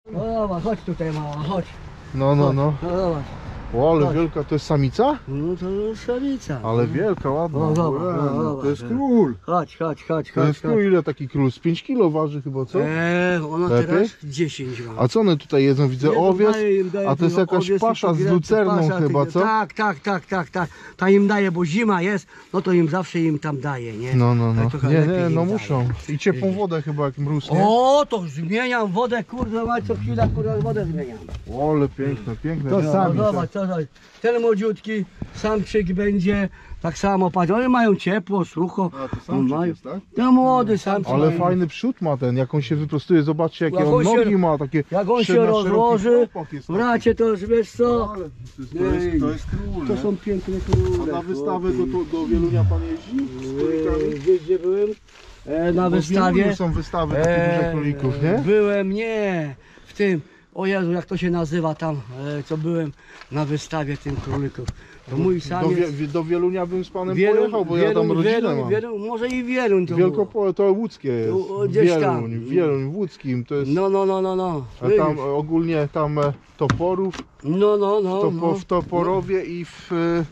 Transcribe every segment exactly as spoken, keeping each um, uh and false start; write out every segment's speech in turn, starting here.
No dobra, chodź tutaj mała, chodź. No, no, no. No zobacz. O, ale Chodź. wielka, to jest samica? No to jest samica. Ale wielka, ładna. No, dobra, Ue, no, no, dobra. to jest król. Chodź, chodź, chodź, To chodź. jest król, ile taki król? Z pięć kilo waży chyba, co? Eee, ona Lepiej? teraz dziesięć ma. A co one tutaj jedzą? Widzę Jedzą, owiec, daję im, daję a to jest im jakaś owiec i pasza z cukierki, lucerną pasza, chyba, ty- co? Tak, tak, tak, tak, tak. Ta im daje, bo zima jest, no to im zawsze im tam daje, nie? No, no, Tak no. trochę Nie, lepiej nie, im no daje. muszą. I ciepłą wodę chyba jak mróz, nie? O, to zmieniam wodę, kurde, mać co chwilę, kurde, wodę zmieniam. O, ale piękne, piękne. To No, sami, no, zobacz, to, to, ten młodziutki, samczyk będzie, tak samo, patrz, one mają ciepło, sucho. A, to samczyk mają, jest, tak? to młody samczyk. Ale mają. fajny przód ma ten, jak on się wyprostuje, zobaczcie jakie Jak on on się- nogi ma, takie Jak on się szeroki rozłoży, chłopak jest taki. bracie, to już wiesz co, Ale to jest, to jest, to jest król, to nie? są piękne A króle. na wystawę do, do, do Wielunia pan jeździ? Z królikami? Eee, Gdzieś gdzie byłem? E, na Bo w wystawie. Wieluniu są wystawy takich Eee, dużych królików, nie? Byłem, nie, w tym, o Jezu, jak to się nazywa tam, e, co byłem na wystawie tym królików. To mój Do, samiec. wie, do Wielunia bym z panem Wieluń, pojechał, bo ja tam Wieluń, rodzinę Wieluń, mam. Wieluń, może i Wieluń to było. Wielkopo, to łódzkie jest. Tu, gdzieś tam. Wieluń, Wieluń, w łódzkim to jest. No, no, no, no, no. A tam ogólnie tam e, Toporów, No, no, no. topo, no. w Toporowie i w e,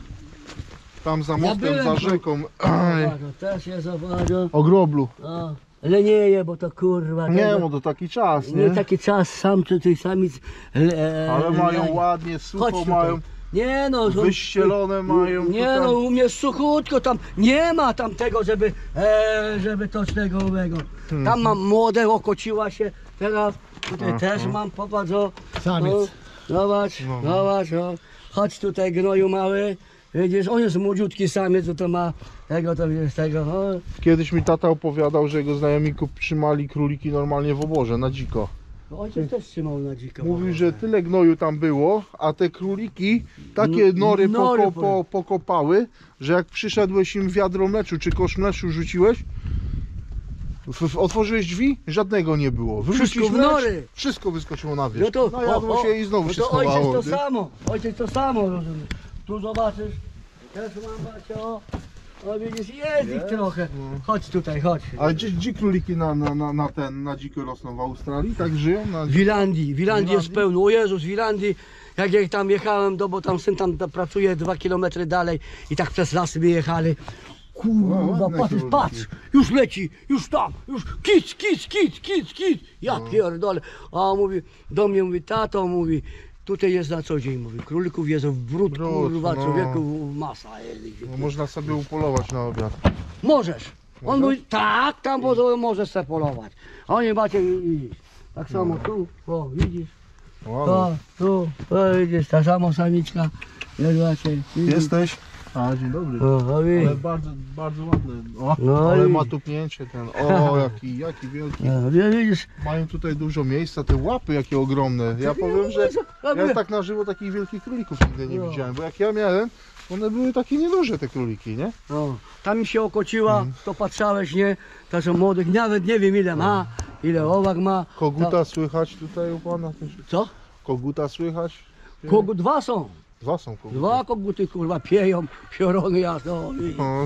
tam za Ja mostem, byłem za tu. rzeką. Zobacz, też jest, zobacz. O Groblu. O, lenieje, bo to kurwa. Nie, tego- no to taki czas, nie nie? taki czas, sam czy tych samic. Le, Ale mają lenieje. ładnie, Chodź sucho tutaj. mają, Nie no, że- wyścielone mają. Nie to tam- no, u mnie suchutko tam, nie ma tam tego, żeby, e, żeby to z tego owego. Tam mam młode, okociła się, teraz tutaj Aha. też mam, popatrz o. Samiec. O, zobacz, No. zobacz, o. Chodź tutaj gnoju mały, widzisz, on jest młodziutki samiec, to, to ma tego, to widzisz, tego, o. Kiedyś mi tata opowiadał, że jego znajomi kup- trzymali króliki normalnie w oborze, na dziko. Ojciec też trzymał na dziko. Mówił, że tyle gnoju tam było, a te króliki takie N- nory, nory poko, po, pokopały, że jak przyszedłeś im wiadro mleczu czy kosz mleczu rzuciłeś, w, w, otworzyłeś drzwi, żadnego nie było. Wyrzuciłeś Wszystko w mlecz, nory. wszystko wyskoczyło na wierzch. No to, No jadło się i znowu no się to ojciec schowało. to nie? samo, ojciec to samo, rozumiesz. Tu zobaczysz, też mam bacio, o widzisz, jest ich trochę. Chodź tutaj, chodź. A gdzie, gdzie króliki na, na, na, na ten, na dziko rosną? W Australii? Tak żyją? Na... W Wilandii, w Wilandii jest Wilandii? pełno, o Jezus, w Wilandii, jak ja tam jechałem, do, bo tam syn tam pracuje dwa kilometry dalej i tak przez lasy my jechali. Kurwa, ładne patrz, króliki. patrz, już leci, już tam, już kic, kic, kic, kic, kic. Ja No. pierdolę. A on mówi, do mnie mówi, tato, mówi, tutaj jest na co dzień, mówi, królików jest w brud, Brud, kurwa, no. człowieku, masa jest. No, można sobie upolować na obiad. Możesz. On Może? mówi, tak, tam bo możesz sobie polować. A oni macie iść. Tak samo tu, o, widzisz, Ładnie. to, tu, to widzisz, ta sama samiczka. Jest macie, widzisz. Jesteś? A, dzień dobry. O, o, Ale widzisz. bardzo, bardzo ładny. O, No ale i- ma tupnięcie ten. O, jaki, jaki wielki. No, widzisz. Mają tutaj dużo miejsca, te łapy jakie ogromne. Ja powiem, że ja tak na żywo takich wielkich królików nigdy nie No. widziałem, bo jak ja miałem, one były takie nieduże te króliki, nie? No, tam mi się okociła, Mhm. to patrzałeś, nie? Także młodych, nawet nie wiem ile ma, ile owak ma. Koguta Ta- słychać tutaj u pana też. Co? Koguta słychać? Kogut, dwa są. Dwa są koguty. Dwa koguty kurwa pieją, piorony jasno. widzisz. O,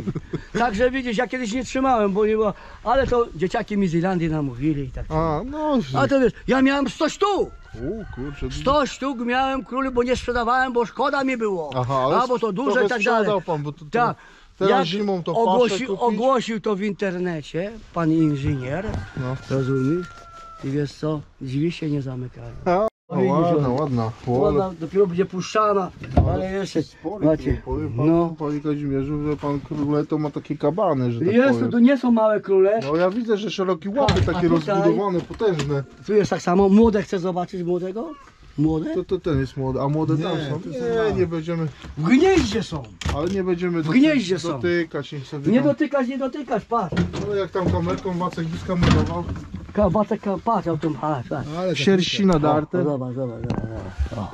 Także widzisz, ja kiedyś nie trzymałem, bo nie było, ale to dzieciaki mi z Irlandii namówili i tak. a, no. A to wiesz, ja miałem sto sztuk, U, kurczę. sto sztuk miałem króli, bo nie sprzedawałem, bo szkoda mi było. Aha, ale A bo to duże trochę i tak dalej. sprzedał pan, bo to, to, Tak. teraz Jak zimą to ogłosi, paszę kupić. ogłosił to w internecie, pan inżynier, No. rozumiesz? I wiesz co, drzwi się nie zamykają. A, no, Widzisz, ładna, o. ładna. O, ale Ona dopiero będzie puszczana, ale jeszcze, spory, macie, tu, powiem panu, no. panie Kazimierzu, że pan króle to ma takie kabany, że tak Jest, powiem. to nie są małe króle, No ja widzę, że szerokie łapy Tak, a takie tutaj? rozbudowane, potężne. tu jest tak samo, młode chcę zobaczyć, młodego? Młode? To, to ten jest młody, a młode tam Nie, są. to są Nie, małe. nie będziemy, W gnieździe są, ale nie będziemy W gnieździe są. dotykać. Niech sobie nie tam, dotykać, nie dotykać, patrz. no jak tam kamerką Wacek Giska malował. Kabacek, patrz, o tym, patrz, patrz. Ale Sierści O, nadarte. zobacz, zobacz, zobacz, zobacz.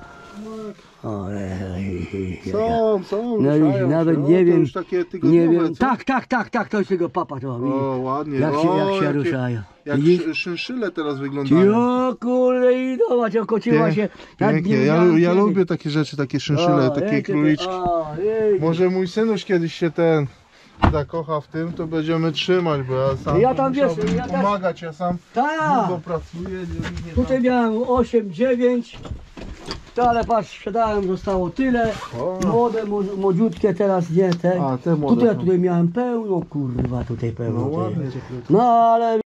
O. O, ej, ej, ej. Są, są, No ruszają i nawet się. O, nie to wiem, już takie nie tygodniowe, wiem, co? tak, tak, tak, tak, to jest tego papa, to widzisz. O, ładnie. Jak się, o, jak się jakie- ruszają. Jak Widzisz? szy- szynszyle teraz wyglądają. Jo, kurde, i zobacz, okociła się. jak Pięknie, nie ja, widziałem ja kiedyś. lubię takie rzeczy, takie szynszyle, O, takie wiecie, króliczki. o, jej. Może mój synuś kiedyś się ten zakocha w tym, to będziemy trzymać, bo ja sam Ja tam, wiesz, musiałbym ja też- pomagać, ja sam Tak, długo pracuję. Nie, nie tutaj tam... miałem osiem, dziewięć, to ale patrz, sprzedałem, zostało tyle. O. Młode, mo- młodziutkie teraz nie te. A, te młode Tutaj, są. tutaj miałem pełno, kurwa, tutaj pełno. No tej. ładnie. No ale